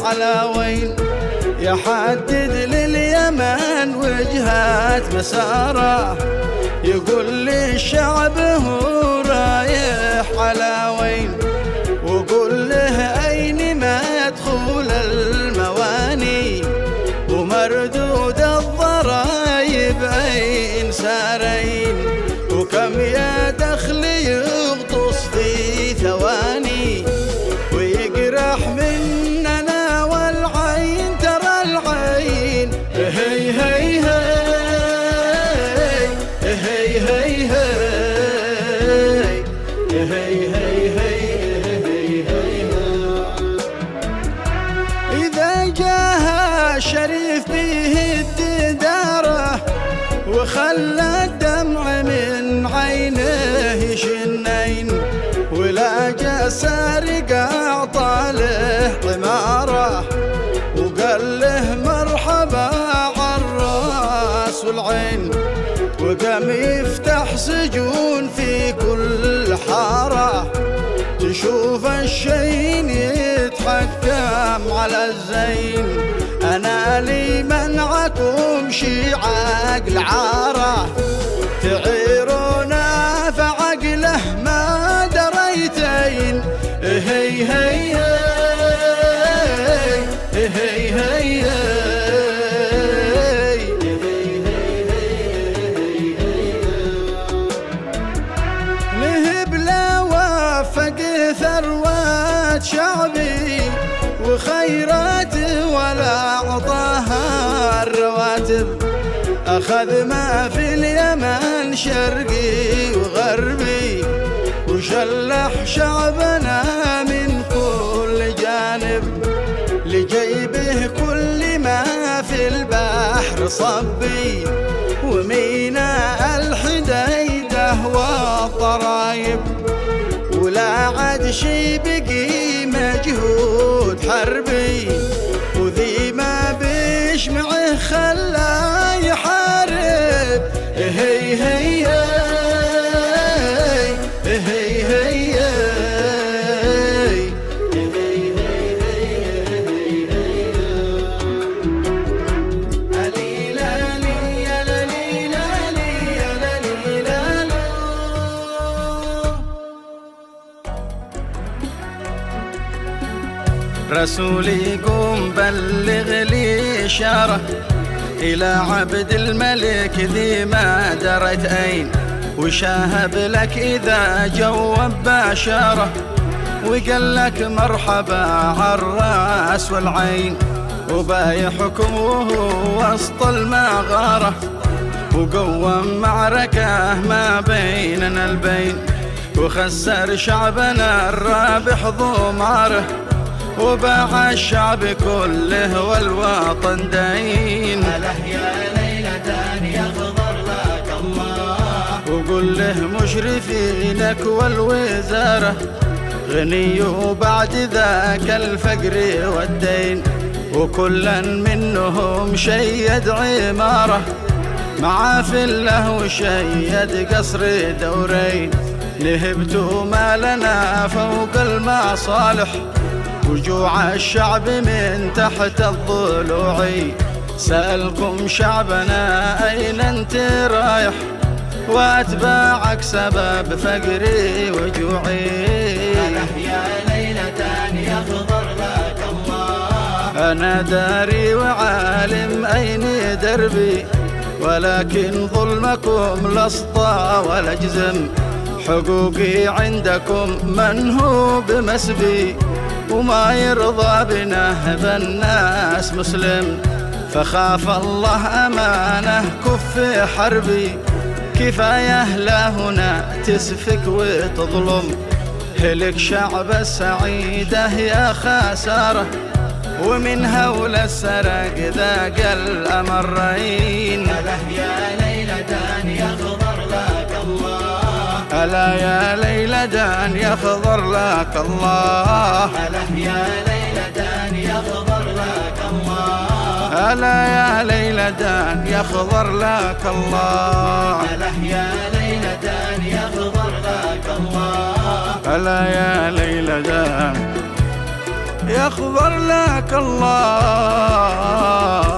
على وين، يحدد لليمن وجهات مساره، يقول للشعب هو رايح على وين، وقول له أين مدخول المواني، ومردود الضرايب أين سارين، وكم يا دخل يغطس في ثواني، ويقرح مننا والعين ترى العين هي هي هي هي هي هي هي هي هي. إذا جاها الشريف بيهد داره، وخلى الدمع من عينه يشنين، ولا جا سارق أعطى له طماره، وقال له مرحبا عالراس والعين، وقام يفتح سجون في كل حارة، تشوف الشين يتحكم على الزين، أنا لي منعكم شي عقل عاره، تعيرونا فعقله ما دريتين هي هي هي هي هي. نهب لا وفق ثروات شعبي وخيراته ولا أعطاها الرواتب، أخذ ما في اليمن شرقي وغربي، وشلح شعبنا من كل جانب، لجيبه كل ما في البحر صبي، وميناء الحديدة والضرايب، ولا عاد شي بقي مجهود حربي، وذي ما بيشمعه خلاه يحارب هي هي هي هي. رسولي قوم بلغ لي إشارة إلى عبد الملك ذي ما درت أين، وشاهب لك إذا جوب باشارة، وقال لك مرحبا عالراس والعين، وبايحكم وهو وسط المغارة، وقوم معركة ما بيننا البين، وخسر شعبنا الرابح ضماره، وباع الشعب كله والوطن دين. أله يا ليلة يخضر لك الله، وقل له مشرفينك والوزارة غني وبعد ذاك الفقر والدين، وكلا منهم شيد عمارة مع فله وشيد قصر دورين، نهبتوا ما لنا فوق المصالح، وجوع الشعب من تحت الضلوع، سألكم شعبنا أين انت رايح، وأتباعك سبب فقري وجوعي. أله يا ليلة يخضر لك الله، أنا داري وعالم أين دربي، ولكن ظلمكم لسطى والأجزم، حقوقي عندكم من هو بمسبي، وما يرضى بنهب الناس مسلم، فخاف الله أمانه كف حربي، كفاية لا هنا تسفك وتظلم، هلك شعب السعيدة يا خسارة، ومن هول السرق ذاق الأمرين. أله يا ليلة يخضر لك الله، ألا يا ليلة يخضر لك الله، أله يا ليلة يخضر لك الله، ألا يا ليلة يخضر لك الله، أله يا ليلة يخضر لك الله، ألا يا ليلة يخضر لك الله.